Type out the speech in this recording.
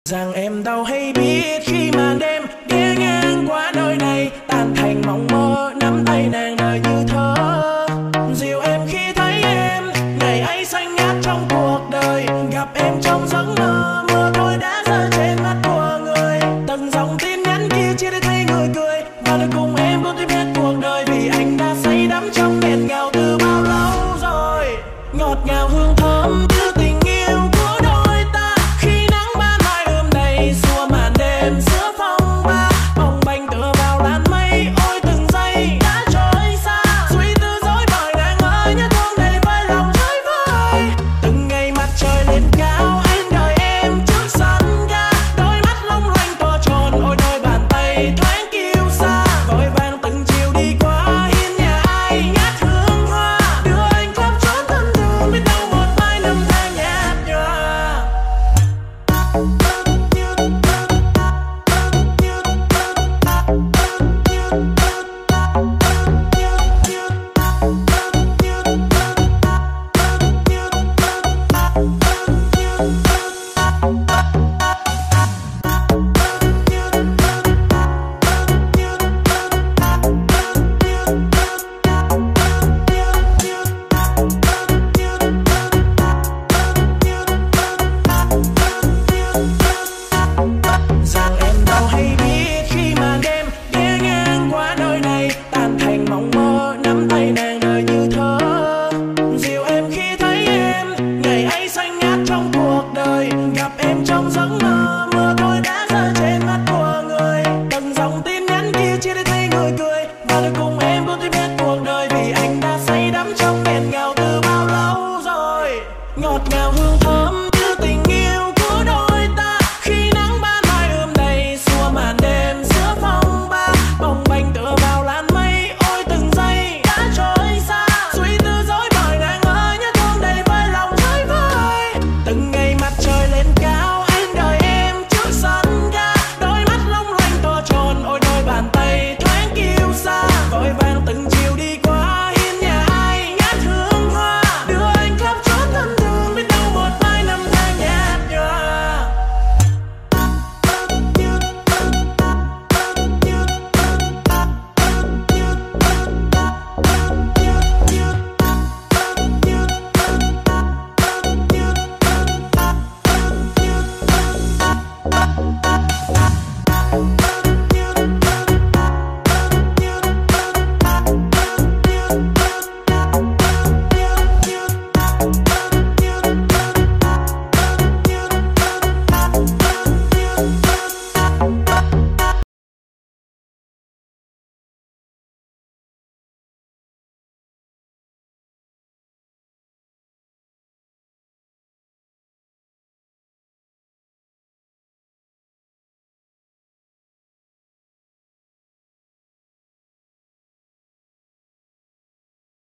Rằng em đâu hay biết khi màn đêm ghé ngang qua nơi này tan thành mộng mơ, nắm tay nàng đời như thơ. Dìu em khi thấy em, ngày ấy xanh ngát trong cuộc đời. Gặp em trong giấc mơ, mưa thôi đã rơi trên mắt của người. Từng dòng tin nhắn kia chia để thấy người cười, và được cùng em bước tiếp hết cuộc đời. Vì anh đã say đắm trong nghẹn ngào từ bao lâu rồi. Ngọt ngào hương thơm như tình yêu của đôi ta, khi nắng ban mai ươm đầy xua màn đêm giữa phong ba. Bồng bềnh tựa vào làn mây, ôi từng giây đã trôi xa. Suy tư dối bời nàng ơi, nhớ thương đầy vơi lòng chơi vơi. Từng ngày mặt trời lên cao, anh đợi em trước sân ga. Đôi mắt long lanh to tròn, ôi đôi bàn tay thoáng kiêu sa. Vội vàng từng chiều đi qua hiên nhà ai ngát hương hoa, đưa anh khắp chốn thân thương, biết đâu một mai năm tháng nhạt nhòa. Rằng em đâu hay biết khi màn đêm ghé ngang qua nơi này tan thành mộng mơ, nắm tay nàng đời như thơ. Dìu em khi thấy em, ngày ấy xanh ngát trong cuộc đời. Gặp em trong giấc mơ, mưa